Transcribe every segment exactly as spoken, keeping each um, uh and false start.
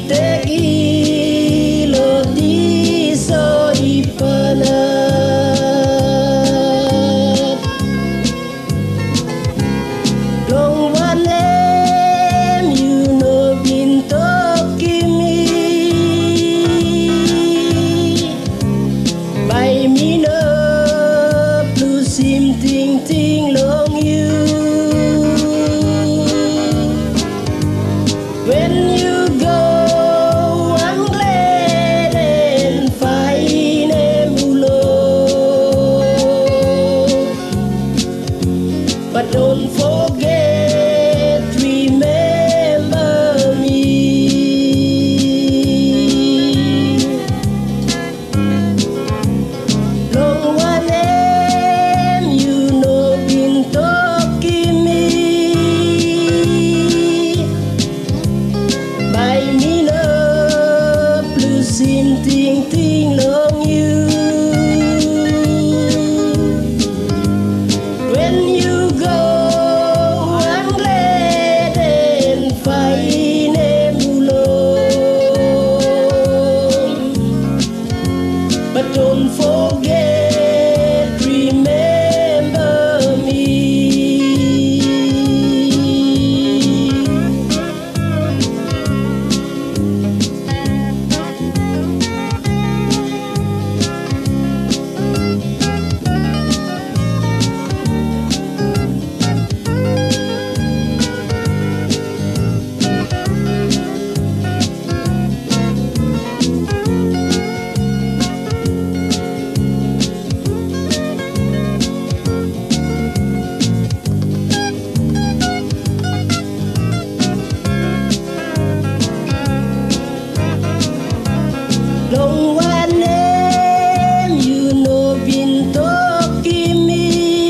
tegi lo di so ipanat long wanem you know binto kimi by me no blue sim ting ting long you when you go I'm glad and fine and but don't forget remember me long wanem you know binto kimi by me no blue sim ting ting long you when you go I'm glad and fine and but don't forget remember me. Long wanem you know binto kimi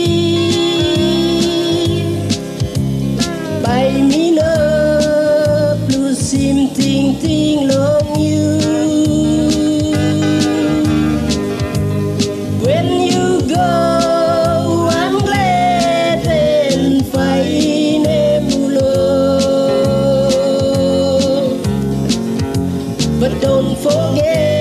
by me no blue sim ting ting long you when you go I'm glad and fine and but don't forget